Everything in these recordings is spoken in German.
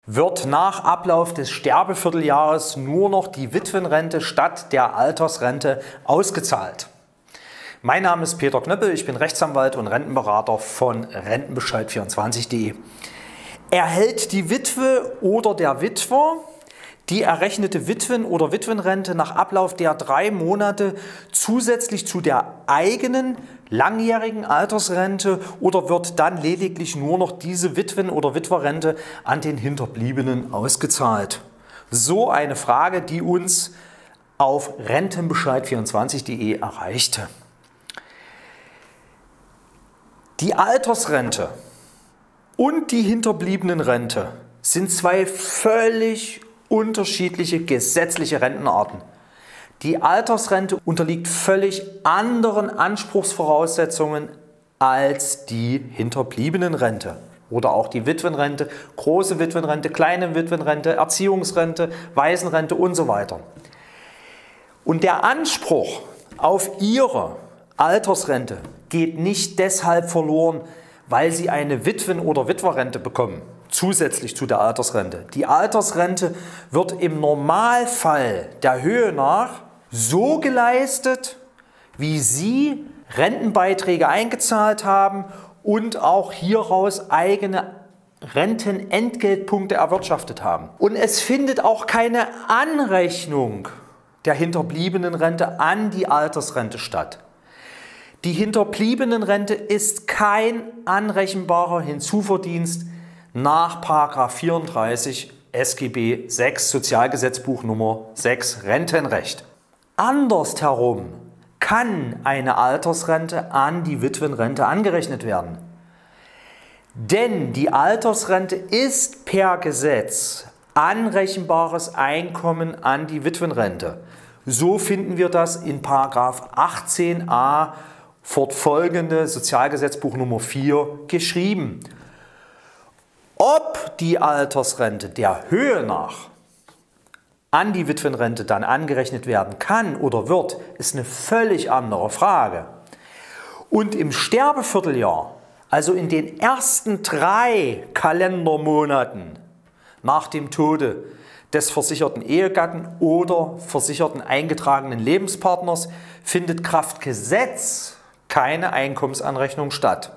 wird nach Ablauf des Sterbevierteljahres nur noch die Witwenrente statt der Altersrente ausgezahlt. Mein Name ist Peter Knöppel, ich bin Rechtsanwalt und Rentenberater von Rentenbescheid24.de. Erhält die Witwe oder der Witwer die errechnete Witwen- oder Witwenrente nach Ablauf der 3 Monate zusätzlich zu der eigenen langjährigen Altersrente oder wird dann lediglich nur noch diese Witwen- oder Witwerrente an den Hinterbliebenen ausgezahlt? So eine Frage, die uns auf Rentenbescheid24.de erreichte. Die Altersrente und die Hinterbliebenenrente sind zwei völlig unterschiedliche gesetzliche Rentenarten. Die Altersrente unterliegt völlig anderen Anspruchsvoraussetzungen als die Hinterbliebenenrente oder auch die Witwenrente, große Witwenrente, kleine Witwenrente, Erziehungsrente, Waisenrente und so weiter. Und der Anspruch auf ihre Altersrente geht nicht deshalb verloren, weil sie eine Witwen- oder Witwerrente bekommen, zusätzlich zu der Altersrente. Die Altersrente wird im Normalfall der Höhe nach so geleistet, wie Sie Rentenbeiträge eingezahlt haben und auch hieraus eigene Rentenentgeltpunkte erwirtschaftet haben. Und es findet auch keine Anrechnung der Hinterbliebenenrente an die Altersrente statt. Die Hinterbliebenenrente ist kein anrechenbarer Hinzuverdienst nach § 34 SGB 6 Sozialgesetzbuch Nummer 6 Rentenrecht. Andersherum kann eine Altersrente an die Witwenrente angerechnet werden. Denn die Altersrente ist per Gesetz anrechenbares Einkommen an die Witwenrente. So finden wir das in § 18a fortfolgende Sozialgesetzbuch Nummer 4 geschrieben. Ob die Altersrente der Höhe nach an die Witwenrente dann angerechnet werden kann oder wird, ist eine völlig andere Frage. Und im Sterbevierteljahr, also in den ersten 3 Kalendermonaten nach dem Tode des versicherten Ehegatten oder versicherten eingetragenen Lebenspartners, findet kraft Gesetz keine Einkommensanrechnung statt.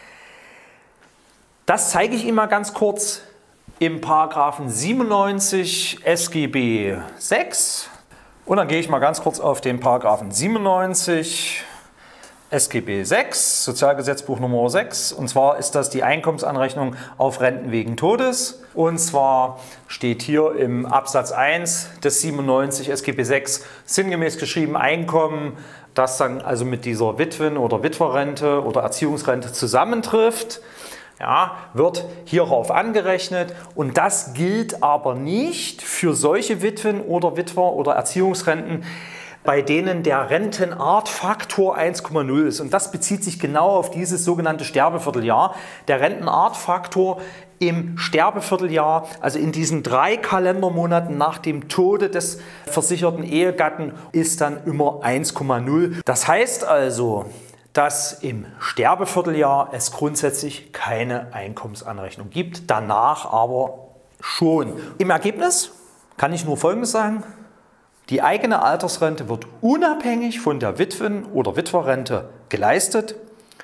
Das zeige ich Ihnen mal ganz kurz im § 97 SGB 6 und dann gehe ich mal ganz kurz auf den § 97 SGB 6, Sozialgesetzbuch Nummer 6, und zwar ist das die Einkommensanrechnung auf Renten wegen Todes, und zwar steht hier im Absatz 1 des 97 SGB 6 sinngemäß geschrieben Einkommen, das dann also mit dieser Witwen- oder Witwerrente oder Erziehungsrente zusammentrifft. Ja, wird hierauf angerechnet, und das gilt aber nicht für solche Witwen oder Witwer oder Erziehungsrenten, bei denen der Rentenartfaktor 1,0 ist. Und das bezieht sich genau auf dieses sogenannte Sterbevierteljahr. Der Rentenartfaktor im Sterbevierteljahr, also in diesen 3 Kalendermonaten nach dem Tode des versicherten Ehegatten, ist dann immer 1,0. Das heißt also, dass im Sterbevierteljahr es grundsätzlich keine Einkommensanrechnung gibt, danach aber schon. Im Ergebnis kann ich nur Folgendes sagen: Die eigene Altersrente wird unabhängig von der Witwen- oder Witwerrente geleistet.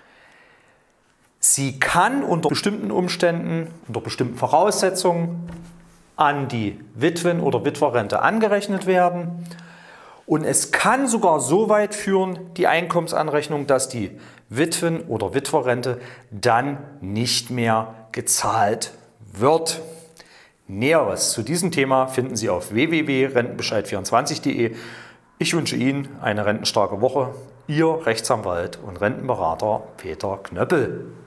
Sie kann unter bestimmten Umständen, unter bestimmten Voraussetzungen an die Witwen- oder Witwerrente angerechnet werden. Und es kann sogar so weit führen, die Einkommensanrechnung, dass die Witwen- oder Witwerrente dann nicht mehr gezahlt wird. Näheres zu diesem Thema finden Sie auf www.rentenbescheid24.de. Ich wünsche Ihnen eine rentenstarke Woche. Ihr Rechtsanwalt und Rentenberater Peter Knöppel.